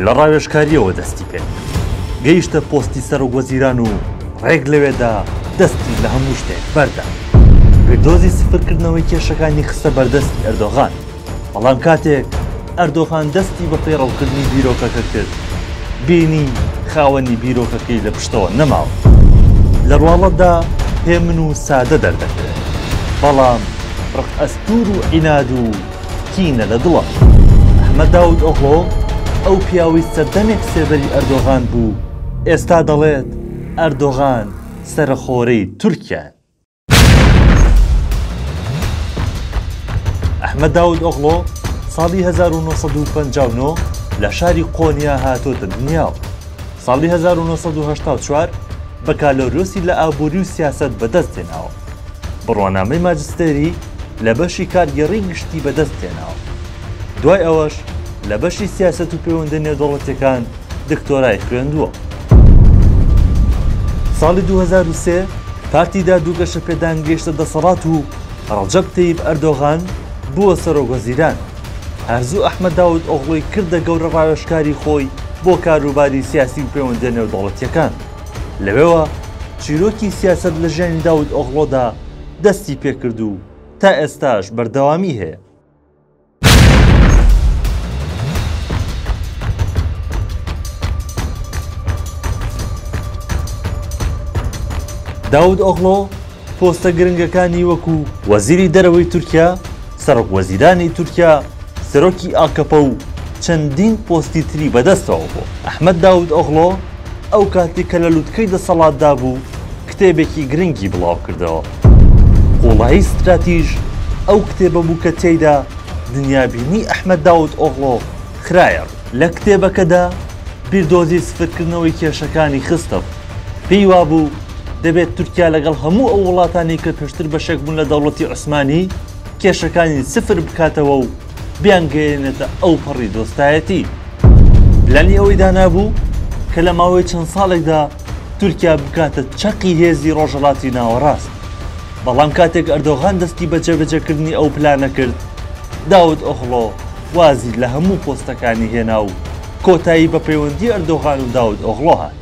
لە ڕاوێژکاریەوە دەستی پێ گەیشتە پۆستی سەرۆکوەزیران و ڕێک لەوێدا دەستی لە هەموو شتێک بەردا. بردۆزی سفرکردنەوەی کێشەکانی خستە بەردەستی ئەردۆغان، بەڵام کاتێک ئەردۆغان دەستی بە پەیڕەوکردنی بیرۆکەکە کرد، بینی خاوەنی بیرۆکەکەی لە پشتەوە نەماوە. لە ڕواڵەتدا هێمن و سادە دەردەکرێت، بەڵام ڕق ئەستور و عیناد و کینە لە دڵە. ئەحمەد داود ئۆغڵۆ ئەو پیاوی سەردەمێک سێبەری ئەردۆغان بوو، ئێستا دەڵێت ئەردۆغان سەرخۆرەی تورکیا. ئەحمەد داود ئۆغڵۆ ساڵی 1959 لە شاری قۆنیا هاتۆتە دنیاوە. ساڵی 1984 بەکالۆریۆسی لە ئابووری و سیاست بەدەستێناوە. بڕوانامەی ماجستێری لە بەشی کارگەڕی گشتی بەدەستێناوە. دوای ئەوەش لە بەشی سیاست و پەیوەندە نێودەوڵەتیەکان دکتۆرای خوێندووە. ساڵی 2003 پارتی دادووگەشە پێدان گەیشتە دەسەڵات و ڕەجەب تەیب ئەردۆغان بووە سەرۆکوەزیران. هەرزوو ئەحمەد داود ئۆغڵۆی کردە گەورە ڕاوێژکاری خۆی بۆ کاروباری سیاسی و پەیوەندە نێودەوڵەتیەکان. لەوێوە چیرۆکی سیاست لە ژیانی داود ئۆغڵۆدا دەستی پێکرد و تا ئێستاش بەردەوامی هەیە. داود ئۆغڵۆ پۆستە گرنگەکانی وەکو وەزیری دەرەوەی تورکیا، سەرۆکوەزیرانی تورکیا، سەرۆکی ئاکەپە و چەندین پۆستی تری بەدەستەوە بوو. ئەحمەد داود ئۆغڵۆ ئەو کاتێک کە لە لووتکەی دەسەڵاتدا بوو کتێبێکی گرنگی بڵاو کردەوە. قوڵایی ستراتیژ ئەو کتێبە بوو کە تێیدا دنیابینی ئەحمەد داود ئۆغڵۆ خرایە. لە کتێبەکەدا بیردۆزی سفرکردنەوەی کێشەکانی خستە. پێی وابوو دەبێت تورکیا لەگەڵ هەموو ئەو وڵاتانی کە پێشتر بەشێک بوون لە دەوڵەتی عوسمانی کێشەکانی سفر بکاتەوە و بیانگەێنێتە ئەو پەڕی دۆستایەتی. پلانی ئەوەی دانابوو کە لە ماوەی چەند ساڵێکدا تورکیا بکاتە چەقی هێزی ڕۆژهەڵاتی ناوەڕاست. بەڵام کاتێک ئەردۆغان دەستی بە جێبەجێکردنی ئەو پلانە کرد، داود ئۆغڵۆ وازی لە هەموو پۆستەکانی هێنا و کۆتایی بە پەیوەندی ئەردۆغان و داود ئۆغڵۆ هات.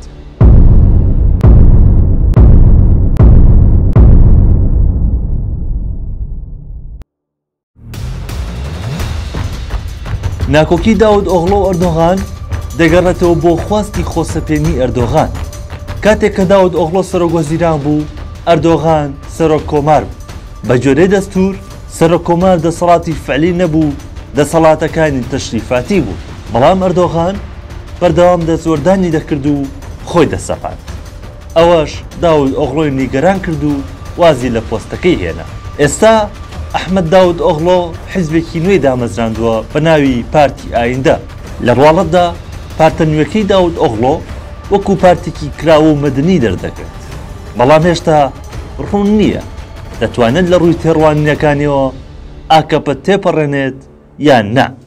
ناکۆکی داود ئۆغڵۆ و ئەردۆغان دەگەڕێتەوە بۆ خواستی خۆسەپێنی ئەردۆغان. کاتێک کە داود ئۆغڵۆ سەرۆکوەزیران بوو، ئەردۆغان سەرۆک کۆمار بوو. بە جۆرەی دەستور سەرۆک کۆمار دەسەڵاتی فعلی نەبوو، دەسەڵاتەکانی تەشریفاتی بوو. بەڵام ئەردۆغان بەردەوام دەزۆردانی دەکرد و خۆی دەسەپاند. ئەوەش داود ئۆغڵۆی نیگەران کرد و وازی لە پۆستەکەی هێنا. ئێستا ئەحمەد داود ئۆغڵۆ حیزبێکی نوێی دامەزراندووە بە ناوی پارتی ئایندە. لە ڕواڵەتدا پارتە نوێەکەی داود ئۆغڵۆ وەکو پارتێکی کراوە و مەدنی دەردەکرێت. بەڵام هێشتا ڕوون نییە دەتوانێت لە ڕووی تێڕوانینەکانیەوە ئاکەپە تێپەڕێنێت یان نا.